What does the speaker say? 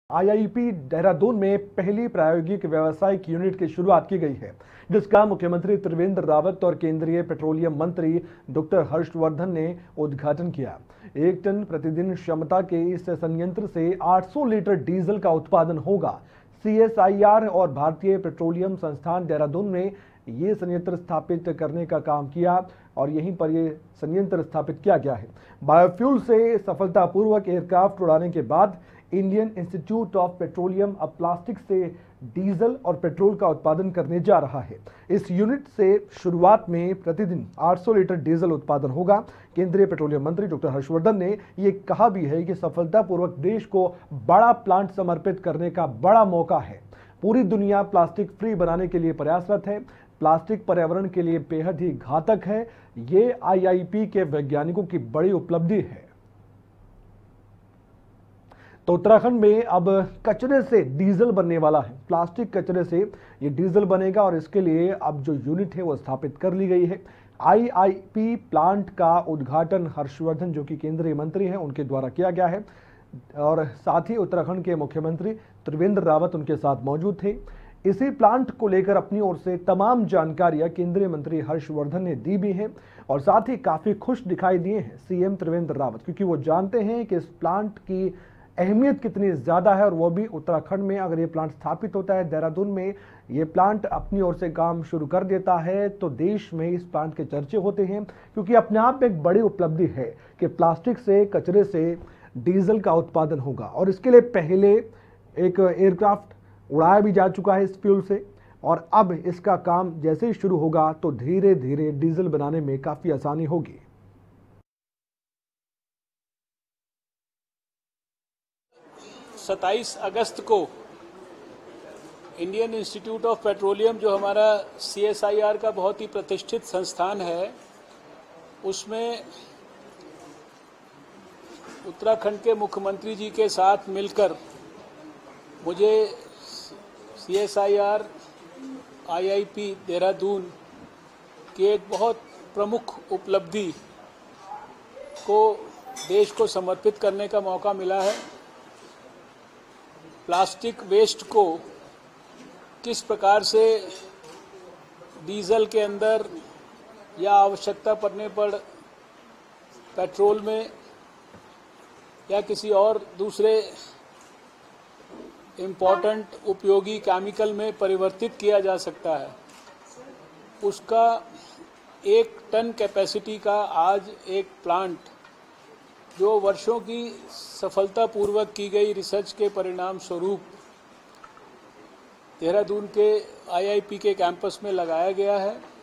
IIP Dehradun में पहली प्रायोगिक व्यावसायिक यूनिट की शुरुआत की गई है, जिसका मुख्यमंत्री त्रिवेंद्र रावत और केंद्रीय पेट्रोलियम मंत्री डॉक्टर हर्षवर्धन ने उद्घाटन किया। 1 टन प्रतिदिन क्षमता के इस संयंत्र से 800 लीटर डीजल का उत्पादन होगा। सीएसआईआर और भारतीय पेट्रोलियम संस्थान देहरादून ने ये संयंत्र स्थापित करने का काम किया और यहीं पर ये संयंत्र स्थापित किया गया है। बायोफ्यूल से सफलतापूर्वक एयरक्राफ्ट उड़ाने के बाद इंडियन इंस्टीट्यूट ऑफ पेट्रोलियम अब प्लास्टिक से डीजल और पेट्रोल का उत्पादन करने जा रहा है। इस यूनिट से शुरुआत में प्रतिदिन 800 लीटर डीजल उत्पादन होगा। केंद्रीय पेट्रोलियम मंत्री डॉक्टर हर्षवर्धन ने ये कहा भी है कि सफलतापूर्वक देश को बड़ा प्लांट समर्पित करने का बड़ा मौका है। पूरी दुनिया प्लास्टिक फ्री बनाने के लिए प्रयासरत है। प्लास्टिक पर्यावरण के लिए बेहद ही घातक है। ये आईआईपी के वैज्ञानिकों की बड़ी उपलब्धि है। तो उत्तराखंड में अब कचरे से डीजल बनने वाला है। प्लास्टिक कचरे से ये डीजल बनेगा और इसके लिए अब जो यूनिट है वो स्थापित कर ली गई है। आईआईपी प्लांट का उद्घाटन हर्षवर्धन, जो कि केंद्रीय मंत्री हैं, उनके द्वारा किया गया है और साथ ही उत्तराखंड के मुख्यमंत्री त्रिवेंद्र रावत उनके साथ मौजूद थे। इसी प्लांट को लेकर अपनी ओर से तमाम जानकारियां केंद्रीय मंत्री हर्षवर्धन ने दी भी हैं और साथ ही काफी खुश दिखाई दिए हैं सीएम त्रिवेंद्र रावत, क्योंकि वो जानते हैं कि इस प्लांट की अहमियत कितनी ज़्यादा है और वो भी उत्तराखंड में। अगर ये प्लांट स्थापित होता है, देहरादून में ये प्लांट अपनी ओर से काम शुरू कर देता है, तो देश में इस प्लांट के चर्चे होते हैं, क्योंकि अपने आप में एक बड़ी उपलब्धि है कि प्लास्टिक से, कचरे से डीजल का उत्पादन होगा। और इसके लिए पहले एक एयरक्राफ्ट उड़ाया भी जा चुका है इस फ्यूल से और अब इसका काम जैसे ही शुरू होगा तो धीरे धीरे डीजल बनाने में काफ़ी आसानी होगी। 27 अगस्त को इंडियन इंस्टीट्यूट ऑफ पेट्रोलियम, जो हमारा सीएसआईआर का बहुत ही प्रतिष्ठित संस्थान है, उसमें उत्तराखंड के मुख्यमंत्री जी के साथ मिलकर मुझे सीएसआईआर आईआईपी देहरादून की एक बहुत प्रमुख उपलब्धि को देश को समर्पित करने का मौका मिला है। प्लास्टिक वेस्ट को किस प्रकार से डीजल के अंदर या आवश्यकता पड़ने पर पेट्रोल में या किसी और दूसरे इम्पोर्टेंट उपयोगी केमिकल में परिवर्तित किया जा सकता है, उसका 1 टन कैपेसिटी का आज एक प्लांट, जो वर्षों की सफलतापूर्वक की गई रिसर्च के परिणाम स्वरूप देहरादून के आईआईपी के कैंपस में लगाया गया है।